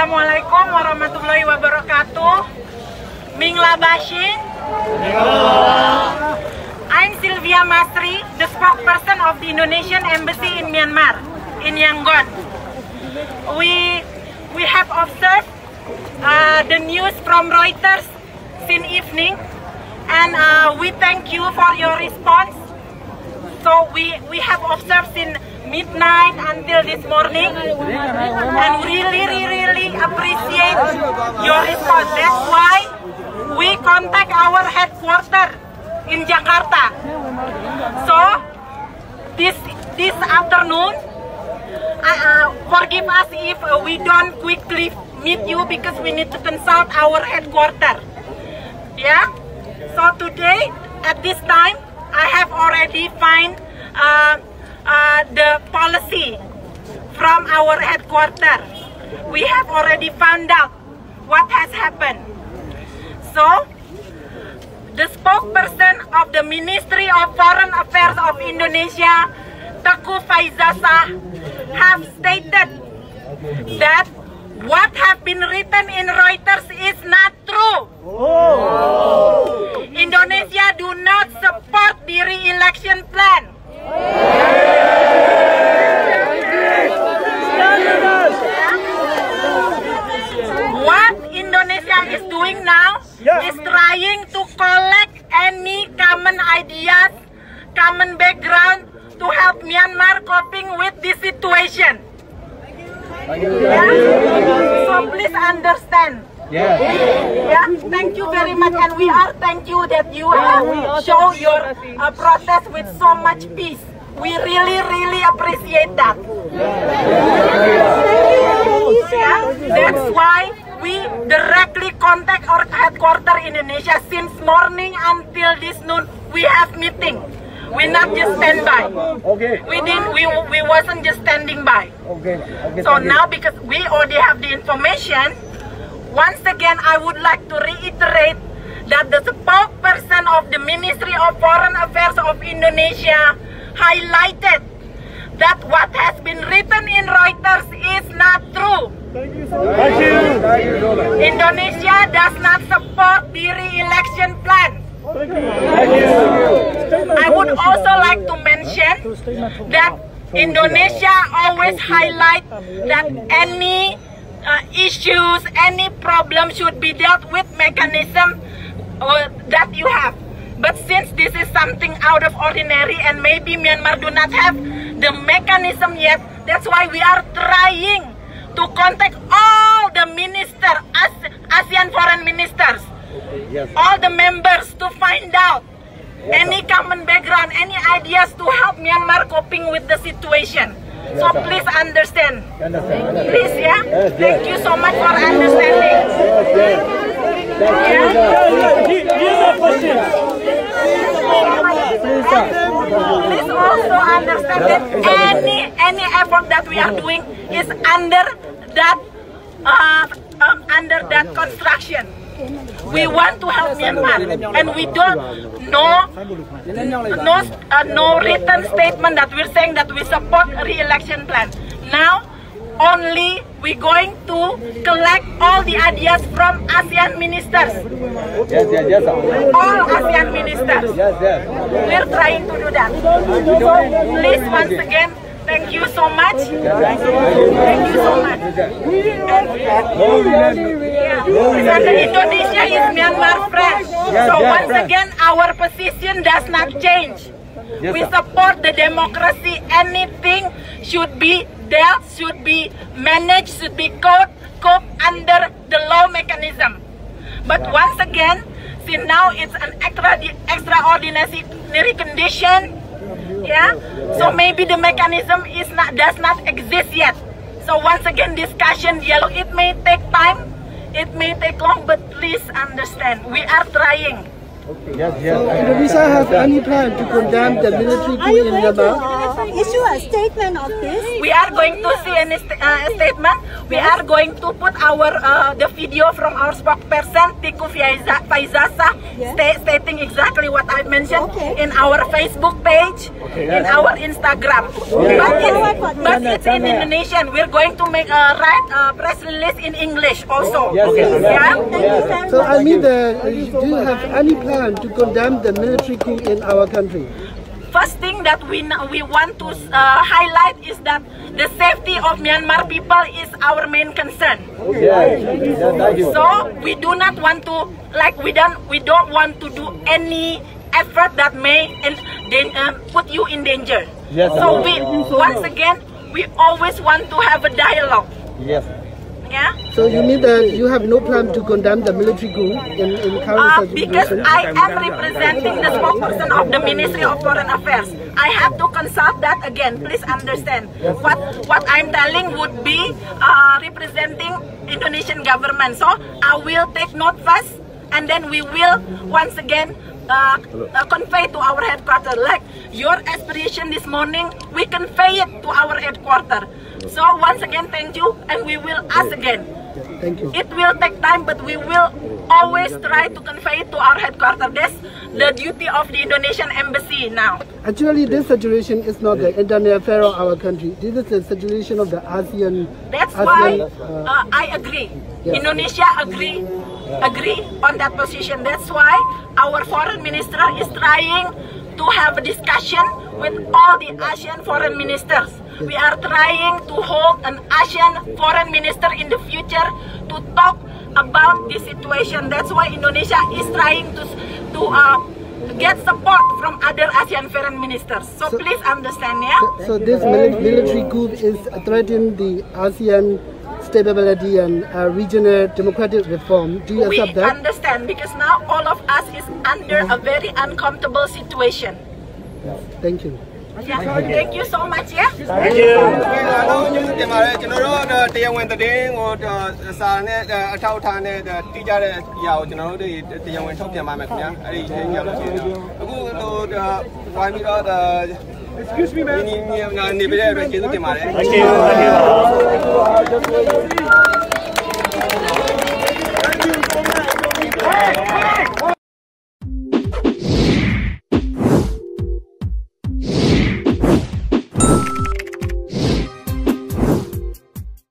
Assalamualaikum warahmatullahi wabarakatuh. Mingla Bashin. I'm Sylvia Masri, the spokesperson of the Indonesian Embassy in Myanmar, in Yangon. We have observed the news from Reuters since evening, and we thank you for your response. So we have observed since midnight until this morning, and really appreciate your response. That's why we contact our headquarters in Jakarta. So this afternoon, forgive us if we don't quickly meet you because we need to consult our headquarters. Yeah. So today at this time, I have already find the policy from our headquarters. We have already found out what has happened. So, the spokesperson of the Ministry of Foreign Affairs of Indonesia, Teuku Faizasyah, have stated that what have been written in Reuters is not true. Indonesia do not support the re-election plan. What Indonesia is doing now is trying to collect any common ideas, common background to help Myanmar coping with this situation. So please understand. Yeah, thank you very much, and we are thank you that you have show your protest with so much peace. We really appreciate that. Yeah, that's why we directly contact our headquarters in Indonesia since morning until this noon. We have meeting. We not just stand by. Okay. We wasn't just standing by. Okay. So now because we already have the information. Once again, I would like to reiterate that the spokesperson of the Ministry of Foreign Affairs of Indonesia highlighted that what has been written in Reuters is not true. Thank you. Indonesia does not support the re-election plan. I would also like to mention that Indonesia always highlight that any issues, any problem should be dealt with mechanism that you have. But since this is something out of ordinary and maybe Myanmar do not have the mechanism yet, that's why we are trying to contact all the ministers, ASEAN foreign ministers, all the members to find out any common background, any ideas to help Myanmar coping with the situation. So please understand. Please, yeah? Thank you so much for understanding. Please also understand that any effort that we are doing is under that construction. We want to help Myanmar, and we don't no written statement that we're saying that we support a re-election plan. Now, only we're going to collect all the ideas from ASEAN ministers. All ASEAN ministers. We're trying to do that. So please, once again, thank you so much. Thank you so much. Indonesia is Myanmar friend. So once again, our position does not change. We support the democracy. Anything should be dealt, should be managed, should be coped under the law mechanism. But once again, since now it's an extraordinary condition, yeah, so maybe the mechanism does not exist yet. So once again, discussion, dialogue, it may take time, it may take long, but please understand, we are trying. Indonesia has any plan to condemn the military coup in Myanmar? issue a statement of this? We are going to see a statement. We are going to put the video from our spokesperson Tiku Faizasa stating exactly what I mentioned in our Facebook page, in our Instagram. But it's in Indonesian. We're going to write a press release in English also. Yeah? So I mean, do you have any plan to condemn the military coup in our country? First thing that we want to highlight is that the safety of Myanmar people is our main concern. So we do not want to, we don't want to do any effort that may put you in danger. So once again, we always want to have a dialogue. Yeah. So you mean that you have no plan to condemn the military coup in current situation? Because I am representing the spokesperson of the Ministry of Foreign Affairs. I have to consult that again. Please understand. What I'm telling would be representing Indonesian government. So I will take note first, and then we will once again convey to our headquarters. Like your aspiration this morning, we convey it to our headquarters. So once again, thank you, and we will ask again. Thank you. It will take time, but we will always try to convey it to our headquarters. That's the duty of the Indonesian embassy now. Actually, this situation is not the internal affair of our country. This is the situation of the ASEAN. That's why I agree. Yes. Indonesia agree on that position. That's why our foreign minister is trying to have a discussion with all the ASEAN foreign ministers. We are trying to hold an ASEAN foreign minister in the future to talk about this situation. That's why Indonesia is trying to get support from other ASEAN foreign ministers. So please understand, yeah? So this military coup is threatening the ASEAN stability and regional democratic reform. Do you accept that? We understand, because now all of us is under a very uncomfortable situation. Thank you. Yeah. Thank you so much. Yeah. Thank you. Excuse me, ma'am. Thank you.